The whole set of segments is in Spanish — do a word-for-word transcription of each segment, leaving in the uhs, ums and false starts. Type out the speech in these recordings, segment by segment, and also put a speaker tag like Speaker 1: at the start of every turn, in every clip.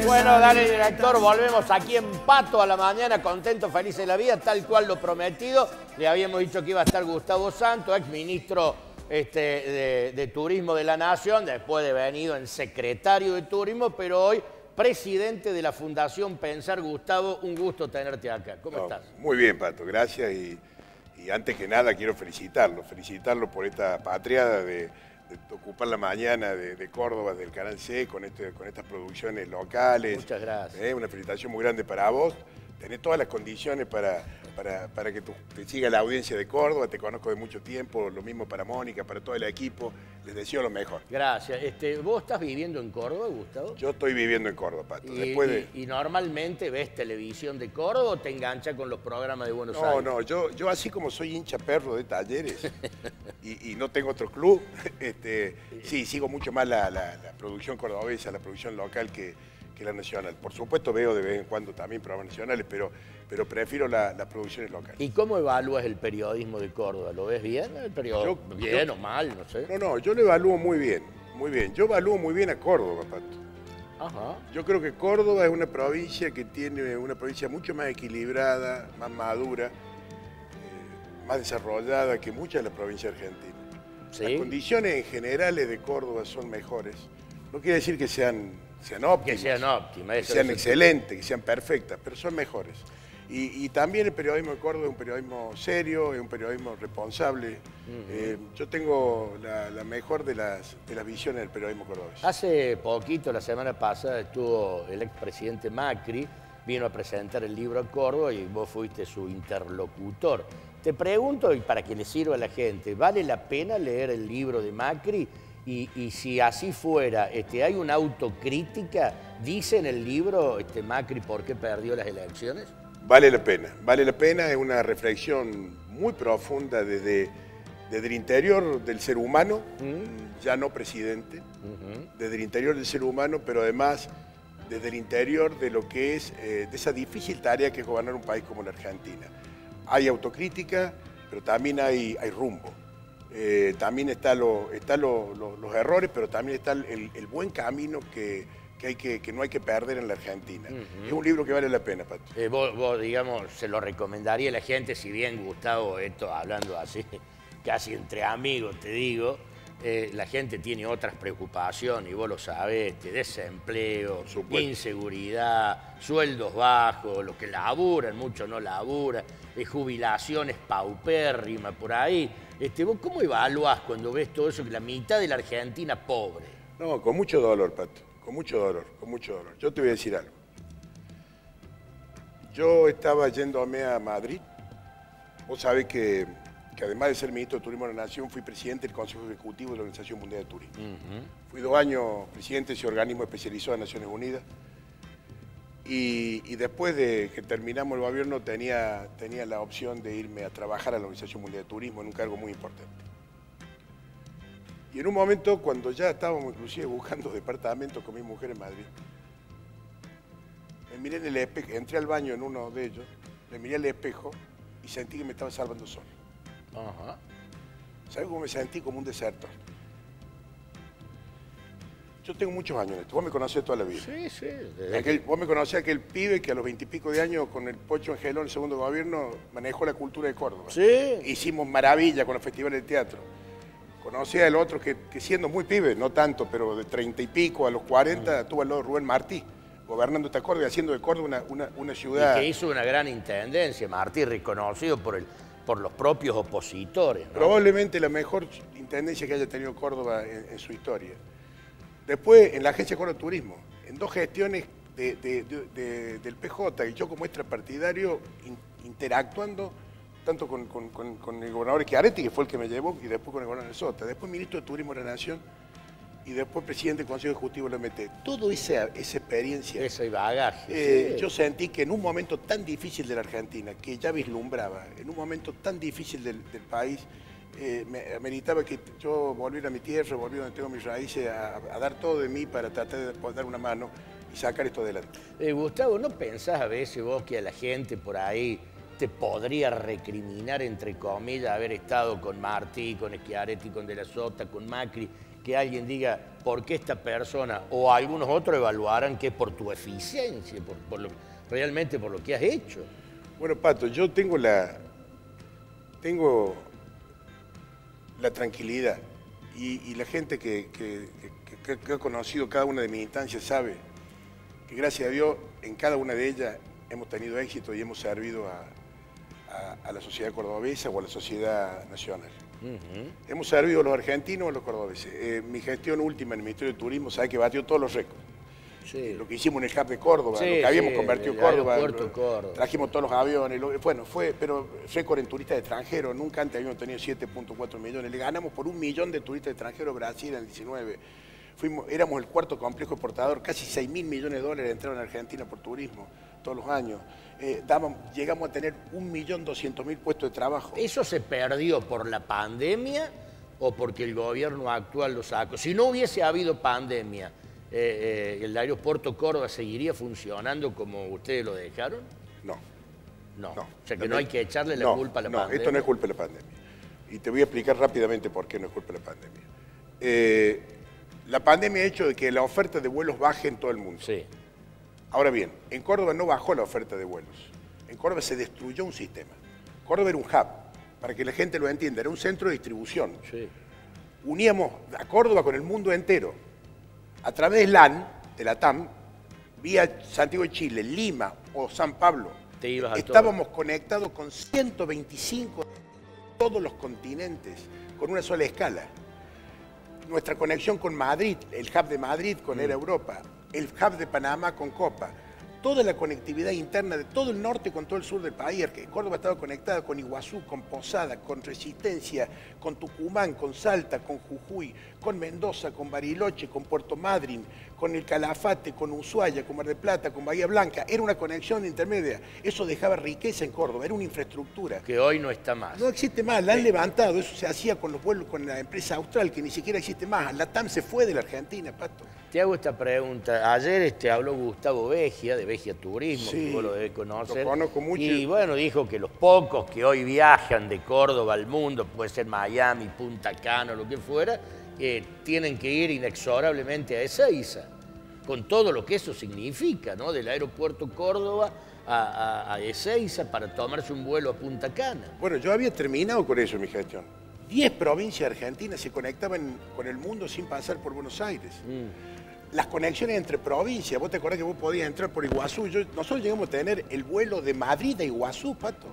Speaker 1: Bueno, dale, director, volvemos aquí en Pato a la mañana, contento, feliz de la vida, tal cual lo prometido. Le habíamos dicho que iba a estar Gustavo Santos, ex ministro este, de, de Turismo de la Nación, después de venido en secretario de Turismo, pero hoy presidente de la Fundación Pensar. Gustavo, un gusto tenerte acá. ¿Cómo
Speaker 2: No,
Speaker 1: estás?
Speaker 2: Muy bien, Pato, gracias. Y, y antes que nada quiero felicitarlo, felicitarlo por esta patriada de, de ocupar la mañana de, de Córdoba, del Canal C, con, este, con estas producciones locales.
Speaker 1: Muchas gracias.
Speaker 2: Eh, una felicitación muy grande para vos. Tenés todas las condiciones para, para, para que tu, te siga la audiencia de Córdoba, te conozco de mucho tiempo, lo mismo para Mónica, para todo el equipo, les deseo lo mejor.
Speaker 1: Gracias. Este, ¿Vos estás viviendo en Córdoba, Gustavo?
Speaker 2: Yo estoy viviendo en Córdoba, Pato.
Speaker 1: Y,
Speaker 2: Después de...
Speaker 1: y, y normalmente ves televisión de Córdoba o te engancha con los programas de Buenos Aires?
Speaker 2: No, no, yo, yo así como soy hincha perro de Talleres y, y no tengo otro club, este, sí, sigo mucho más la, la, la producción cordobesa, la producción local que, que la nacional. Por supuesto veo de vez en cuando también programas nacionales, pero, pero prefiero la, las producciones locales.
Speaker 1: ¿Y cómo evalúas el periodismo de Córdoba? ¿Lo ves bien? ¿El periodismo
Speaker 2: Yo-
Speaker 1: bien
Speaker 2: yo-
Speaker 1: o mal? No sé.
Speaker 2: No, no, yo lo evalúo muy bien, muy bien. Yo evalúo muy bien a Córdoba, Pato.
Speaker 1: Ajá.
Speaker 2: Yo creo que Córdoba es una provincia que tiene una provincia mucho más equilibrada, más madura, eh, más desarrollada que muchas de las provincias argentinas.
Speaker 1: Sí.
Speaker 2: Las condiciones generales de Córdoba son mejores. No quiere decir que sean, sean óptimas,
Speaker 1: Que sean óptimas.
Speaker 2: que
Speaker 1: eso
Speaker 2: sean
Speaker 1: es-
Speaker 2: excelentes, que sean perfectas, pero son mejores. Y, y también el periodismo de Córdoba es un periodismo serio, es un periodismo responsable. Eh, yo tengo la, la mejor de las, de las visiones del periodismo cordobés.
Speaker 1: Hace poquito, la semana pasada, estuvo el expresidente Macri, vino a presentar el libro a Córdoba y vos fuiste su interlocutor. Te pregunto, y para que le sirva a la gente, ¿vale la pena leer el libro de Macri? Y, y si así fuera, este, ¿hay una autocrítica? ¿Dice en el libro este, Macri por qué perdió las elecciones?
Speaker 2: Vale la pena, vale la pena, es una reflexión muy profunda desde, desde el interior del ser humano, ya no presidente, desde el interior del ser humano, pero además desde el interior de lo que es, eh, de esa difícil tarea que es gobernar un país como la Argentina. Hay autocrítica, pero también hay, hay rumbo. Eh, también están lo, está lo, lo, los errores, pero también está el, el buen camino que, que, hay que, que no hay que perder en la Argentina. Uh-huh. Es un libro que vale la pena, Pato.
Speaker 1: Eh, vos, vos, digamos, se lo recomendaría a la gente, si bien, Gustavo, esto hablando así, casi entre amigos, te digo, eh, la gente tiene otras preocupaciones, y vos lo sabés, este, desempleo, inseguridad, sueldos bajos, los que laburan, muchos no laburan, eh, jubilaciones paupérrimas por ahí. Este, ¿Vos cómo evaluás cuando ves todo eso, que la mitad de la Argentina pobre?
Speaker 2: No, con mucho dolor, Pato, con mucho dolor, con mucho dolor. Yo te voy a decir algo. Yo estaba yéndome a Madrid. Vos sabés que, que además de ser ministro de Turismo de la Nación, fui presidente del Consejo Ejecutivo de la Organización Mundial de Turismo. Uh-huh. Fui dos años presidente de ese organismo especializado en Naciones Unidas. Y, y después de que terminamos el gobierno tenía, tenía la opción de irme a trabajar a la Organización Mundial de Turismo en un cargo muy importante. Y en un momento, cuando ya estábamos inclusive buscando departamentos con mi mujer en Madrid, me miré en el espejo, entré al baño en uno de ellos, me miré al espejo y sentí que me estaba salvando solo.
Speaker 1: Ajá.
Speaker 2: ¿Sabes cómo me sentí? Como un desertor. Yo tengo muchos años en esto, vos me conocés toda la vida.
Speaker 1: Sí, sí.
Speaker 2: Aquel, vos me conocés aquel pibe que a los veintipico de años con el Pocho Angelón, el segundo gobierno, manejó la cultura de Córdoba.
Speaker 1: Sí.
Speaker 2: Hicimos maravilla con los festivales de teatro. Conocí al otro que, que siendo muy pibe, no tanto, pero de treinta y pico a los cuarenta, mm. tuvo al lado de Rubén Martí, gobernando esta Córdoba y haciendo de Córdoba una, una, una ciudad...
Speaker 1: Y que hizo una gran intendencia, Martí, reconocido por, el, por los propios opositores, ¿no?
Speaker 2: Probablemente la mejor intendencia que haya tenido Córdoba en, en su historia. Después, en la Agencia de Córdoba Turismo, en dos gestiones de, de, de, de, del P J, y yo como extrapartidario in, interactuando tanto con, con, con, con el gobernador Schiaretti, que fue el que me llevó, y después con el gobernador Sota, después ministro de Turismo de la Nación, y después presidente del Consejo Ejecutivo de la M T. Toda esa, esa experiencia,
Speaker 1: ese bagaje.
Speaker 2: Eh,
Speaker 1: sí.
Speaker 2: Yo sentí que en un momento tan difícil de la Argentina, que ya vislumbraba, en un momento tan difícil del, del país, eh, me ameritaba que yo volviera a mi tierra, volviera donde tengo mis raíces, a, a dar todo de mí para tratar de poder dar una mano y sacar esto adelante.
Speaker 1: Eh, Gustavo, ¿no pensás a veces vos que a la gente por ahí te podría recriminar, entre comillas, haber estado con Martí, con Schiaretti, con De la Sota, con Macri, que alguien diga por qué esta persona o algunos otros evaluarán que es por tu eficiencia, por, por lo, realmente por lo que has hecho.
Speaker 2: Bueno, Pato, yo tengo la, tengo la tranquilidad y, y la gente que, que, que, que ha conocido cada una de mis instancias sabe que gracias a Dios en cada una de ellas hemos tenido éxito y hemos servido a, a, a la sociedad cordobesa o a la sociedad nacional. Uh-huh. Hemos servido a los argentinos o a los cordobeses. Eh, mi gestión última en el Ministerio de Turismo sabe que batió todos los récords. Sí. Lo que hicimos en el Hub de Córdoba,
Speaker 1: sí,
Speaker 2: lo que habíamos
Speaker 1: sí,
Speaker 2: convertido Córdoba,
Speaker 1: lo, Córdoba,
Speaker 2: trajimos todos los aviones, lo, bueno, fue, pero récord en turistas extranjeros, nunca antes habíamos tenido siete punto cuatro millones, le ganamos por un millón de turistas extranjeros a Brasil en el diecinueve, Fuimos, éramos el cuarto complejo exportador, casi seis mil millones de dólares entraron a Argentina por turismo todos los años, eh, dábamos, llegamos a tener un millón doscientos mil puestos de trabajo.
Speaker 1: ¿Eso se perdió por la pandemia o porque el gobierno actual lo sacó? Si no hubiese habido pandemia, Eh, eh, ¿el aeropuerto Córdoba seguiría funcionando como ustedes lo dejaron?
Speaker 2: No.
Speaker 1: No.
Speaker 2: no.
Speaker 1: O sea que no hay que echarle la
Speaker 2: no,
Speaker 1: culpa a la
Speaker 2: no,
Speaker 1: pandemia.
Speaker 2: No, esto no es culpa de la pandemia. Y te voy a explicar rápidamente por qué no es culpa de la pandemia. Eh, la pandemia ha hecho de que la oferta de vuelos baje en todo el mundo.
Speaker 1: Sí.
Speaker 2: Ahora bien, en Córdoba no bajó la oferta de vuelos. En Córdoba se destruyó un sistema. Córdoba era un hub, para que la gente lo entienda, era un centro de distribución.
Speaker 1: Sí.
Speaker 2: Uníamos a Córdoba con el mundo entero. A través de LAN, de la T A M, vía Santiago de Chile, Lima o San Pablo,
Speaker 1: Te ibas a
Speaker 2: estábamos
Speaker 1: todo.
Speaker 2: conectados con ciento veinticinco de todos los continentes, con una sola escala. Nuestra conexión con Madrid, el hub de Madrid con mm. Air Europa, el hub de Panamá con Copa, toda la conectividad interna de todo el norte con todo el sur del país. Córdoba estaba conectada con Iguazú, con Posada, con Resistencia, con Tucumán, con Salta, con Jujuy, con Mendoza, con Bariloche, con Puerto Madryn, con el Calafate, con Ushuaia, con Mar del Plata, con Bahía Blanca. Era una conexión intermedia. Eso dejaba riqueza en Córdoba, era una infraestructura.
Speaker 1: Que hoy no está más.
Speaker 2: No existe más, la han sí. levantado. Eso se hacía con los vuelos con la empresa austral, que ni siquiera existe más. La T A M se fue de la Argentina, Pato.
Speaker 1: Te hago esta pregunta. Ayer este, habló Gustavo Vegia, de Vegia Turismo,
Speaker 2: sí,
Speaker 1: que vos lo debés conocer.
Speaker 2: Lo conozco mucho.
Speaker 1: Y bueno, dijo que los pocos que hoy viajan de Córdoba al mundo, puede ser Miami, Punta Cana, lo que fuera, eh, tienen que ir inexorablemente a Ezeiza, con todo lo que eso significa, ¿no? Del aeropuerto Córdoba a, a, a Ezeiza para tomarse un vuelo a Punta Cana.
Speaker 2: Bueno, yo había terminado con eso en mi gestión. Diez provincias argentinas se conectaban con el mundo sin pasar por Buenos Aires. Mm. Las conexiones entre provincias, vos te acordás que vos podías entrar por Iguazú. Yo, nosotros llegamos a tener el vuelo de Madrid a Iguazú, Pato,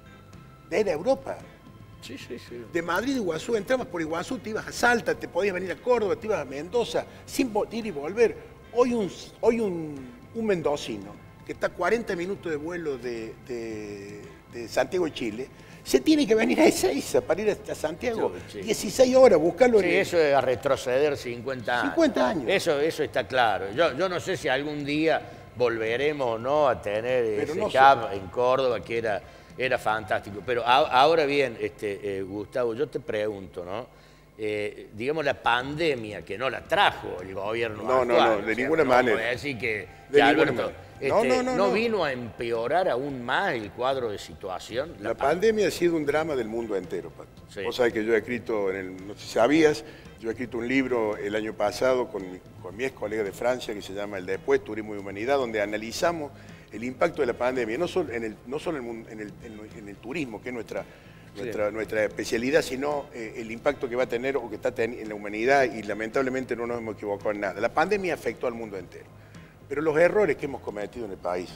Speaker 2: de ir a Europa.
Speaker 1: Sí, sí, sí.
Speaker 2: De Madrid a Iguazú, entrabas por Iguazú, te ibas a Salta, te podías venir a Córdoba, te ibas a Mendoza, sin ir y volver. Hoy un, hoy un, un mendocino que está a cuarenta minutos de vuelo de, de, de Santiago de Chile, se tiene que venir a Ezeiza para ir a Santiago. Sí, sí. dieciséis horas, buscarlo.
Speaker 1: Sí, en el... eso es a retroceder cincuenta años.
Speaker 2: cincuenta años.
Speaker 1: Eso, eso está claro. Yo, yo no sé si algún día volveremos o no a tener Pero ese no hub sé. en Córdoba, que era, era fantástico. Pero a, ahora bien, este, eh, Gustavo, yo te pregunto, ¿no? Eh, digamos, la pandemia, que no la trajo el gobierno
Speaker 2: no,
Speaker 1: actual.
Speaker 2: No, no, de
Speaker 1: o sea,
Speaker 2: ninguna
Speaker 1: no
Speaker 2: manera.
Speaker 1: Voy a decir que,
Speaker 2: de
Speaker 1: que Alberto...
Speaker 2: Este, no, no, no,
Speaker 1: ¿No
Speaker 2: no
Speaker 1: vino a empeorar aún más el cuadro de situación?
Speaker 2: La, la pandemia ha sido un drama del mundo entero, Pato. Sí. Vos sabés que yo he escrito, en el, no sé si sabías, yo he escrito un libro el año pasado con mi, con mi ex colega de Francia que se llama El Después, Turismo y Humanidad, donde analizamos el impacto de la pandemia, no solo en el, no solo en el, en el, en el turismo, que es nuestra, nuestra, sí. nuestra especialidad, sino eh, el impacto que va a tener o que está teniendo en la humanidad, y lamentablemente no nos hemos equivocado en nada. La pandemia afectó al mundo entero. Pero los errores que hemos cometido en el país,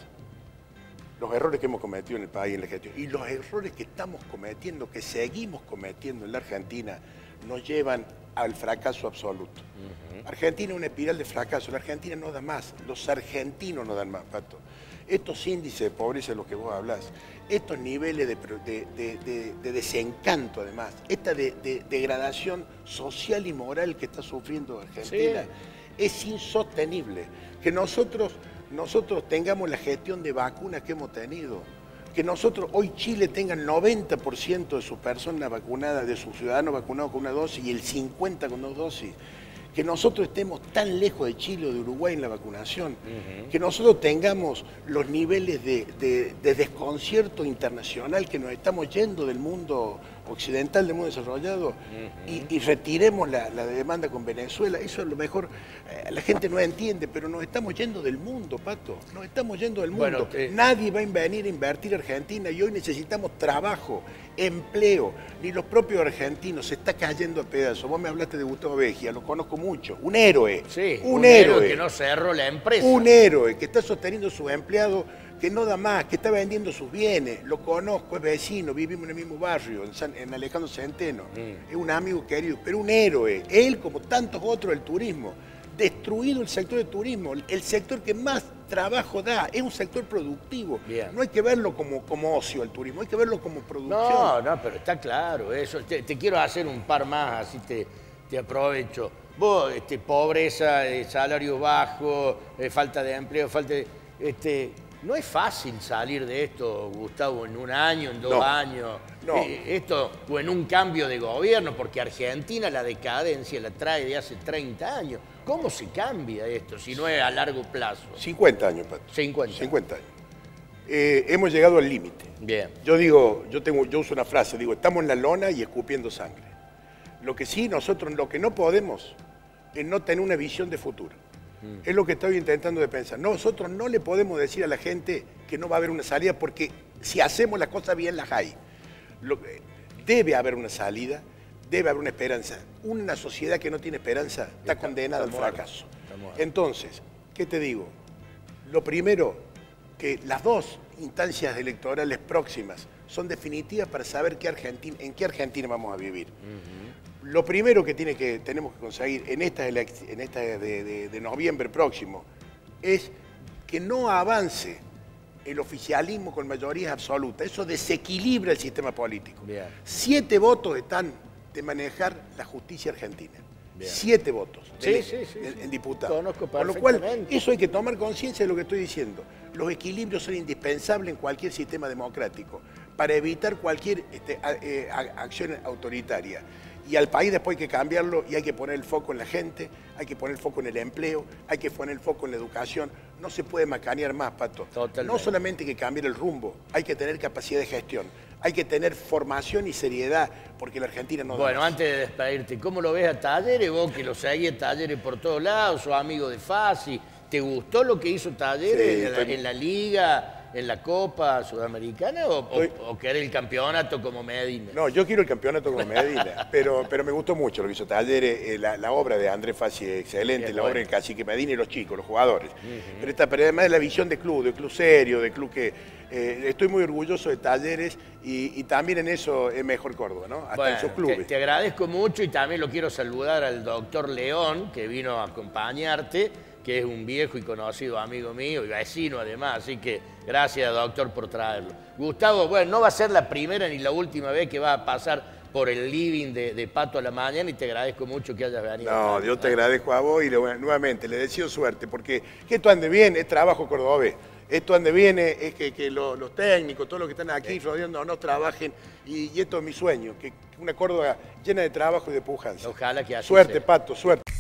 Speaker 2: los errores que hemos cometido en el país, en la gestión, y los errores que estamos cometiendo, que seguimos cometiendo en la Argentina, nos llevan al fracaso absoluto. Uh-huh. Argentina es una espiral de fracaso, la Argentina no da más, los argentinos no dan más, Pato. Estos índices de pobreza de los que vos hablás, estos niveles de, de, de, de, de desencanto además, esta de, de, degradación social y moral que está sufriendo Argentina, sí. es insostenible. Que nosotros, nosotros tengamos la gestión de vacunas que hemos tenido, que nosotros, hoy Chile tenga el noventa por ciento de sus personas vacunadas, de sus ciudadanos vacunados con una dosis y el cincuenta por ciento con dos dosis, que nosotros estemos tan lejos de Chile o de Uruguay en la vacunación, uh-huh. que nosotros tengamos los niveles de, de, de desconcierto internacional, que nos estamos yendo del mundo occidental del mundo desarrollado uh-huh. y, y retiremos la, la demanda con Venezuela. Eso a lo mejor eh, la gente no entiende, pero nos estamos yendo del mundo, Pato. Nos estamos yendo del mundo. Bueno, eh... Nadie va a venir a invertir en Argentina y hoy necesitamos trabajo, empleo. Ni los propios argentinos, se está cayendo a pedazos. Vos me hablaste de Gustavo Béjia, lo conozco mucho. Un héroe.
Speaker 1: Sí,
Speaker 2: un,
Speaker 1: un
Speaker 2: héroe.
Speaker 1: héroe que no cerró la empresa.
Speaker 2: Un héroe que está sosteniendo a sus empleados, que no da más, que está vendiendo sus bienes. Lo conozco, es vecino, vivimos en el mismo barrio, en, San, en Alejandro Centeno. Mm. Es un amigo querido, pero un héroe. Él, como tantos otros del turismo, destruido el sector del turismo, el sector que más trabajo da, es un sector productivo. Bien. No hay que verlo como, como ocio el turismo, hay que verlo como producción.
Speaker 1: No, no, pero está claro eso. Te, te quiero hacer un par más, así te, te aprovecho. Vos, este, pobreza, eh, salarios bajos, eh, falta de empleo, falta de... Este, no es fácil salir de esto, Gustavo, en un año, en dos no, años. No. Eh, esto, o en un cambio de gobierno, porque Argentina la decadencia la trae de hace treinta años. ¿Cómo se cambia esto si no es a largo plazo?
Speaker 2: cincuenta años, Pato.
Speaker 1: cincuenta.
Speaker 2: cincuenta años. Eh, hemos llegado al límite.
Speaker 1: Bien.
Speaker 2: Yo digo, yo, tengo, yo uso una frase, digo, estamos en la lona y escupiendo sangre. Lo que sí, nosotros lo que no podemos es no tener una visión de futuro. Mm. Es lo que estoy intentando de pensar. Nosotros no le podemos decir a la gente que no va a haber una salida, porque si hacemos las cosas bien las hay. Lo, debe haber una salida, debe haber una esperanza. Una sociedad que no tiene esperanza está, está condenada está al fracaso. Entonces, ¿qué te digo? Lo primero, que las dos instancias electorales próximas son definitivas para saber qué Argentina, en qué Argentina vamos a vivir. Uh-huh. Lo primero que, tiene que tenemos que conseguir en esta, en esta de, de, de noviembre próximo es que no avance el oficialismo con mayoría absoluta. Eso desequilibra el sistema político. Bien. Siete votos están de manejar la justicia argentina. Bien. Siete votos
Speaker 1: sí,
Speaker 2: de,
Speaker 1: sí, sí,
Speaker 2: en,
Speaker 1: sí.
Speaker 2: en diputados.
Speaker 1: Conozco
Speaker 2: Por lo cual, eso hay que tomar conciencia de lo que estoy diciendo. Los equilibrios son indispensables en cualquier sistema democrático para evitar cualquier este, a, eh, a, acción autoritaria. Y al país después hay que cambiarlo y hay que poner el foco en la gente, hay que poner el foco en el empleo, hay que poner el foco en la educación. No se puede macanear más, Pato. Totalmente. No solamente hay que cambiar el rumbo, hay que tener capacidad de gestión, hay que tener formación y seriedad, porque la Argentina no da
Speaker 1: Bueno,
Speaker 2: más.
Speaker 1: Antes de despedirte, ¿cómo lo ves a Talleres? Vos que lo seguís a Talleres por todos lados, sos amigo de Fassi. ¿Te gustó lo que hizo Talleres sí, en, la, estoy... en la Liga? ¿En la Copa Sudamericana o, Estoy... o, o querer el campeonato como Medina?
Speaker 2: No, yo quiero el campeonato como Medina, pero, pero me gustó mucho lo que hizo Talleres, eh, la, la obra de Andrés Fassi es excelente, Bien, la bueno. obra del Cacique Medina y los chicos, los jugadores. Uh-huh. Pero, esta, pero además de la visión de club, de club serio, de club que... Eh, estoy muy orgulloso de Talleres y, y también en eso es mejor Córdoba, ¿no? Hasta
Speaker 1: bueno,
Speaker 2: en sus clubes.
Speaker 1: Te, te agradezco mucho y también lo quiero saludar al doctor León, que vino a acompañarte, que es un viejo y conocido amigo mío y vecino además, así que gracias, doctor, por traerlo. Gustavo, bueno, no va a ser la primera ni la última vez que va a pasar por el living de, de Pato a la Mañana y te agradezco mucho que hayas venido.
Speaker 2: No, yo te agradezco a vos y le, nuevamente le deseo suerte, porque que esto ande bien es trabajo cordobés. Esto ande bien es que, que los, los técnicos, todos los que están aquí rodeándonos trabajen y, y esto es mi sueño, que una Córdoba llena de trabajo y de pujanza.
Speaker 1: Ojalá que así
Speaker 2: Suerte,
Speaker 1: sea.
Speaker 2: Pato, suerte.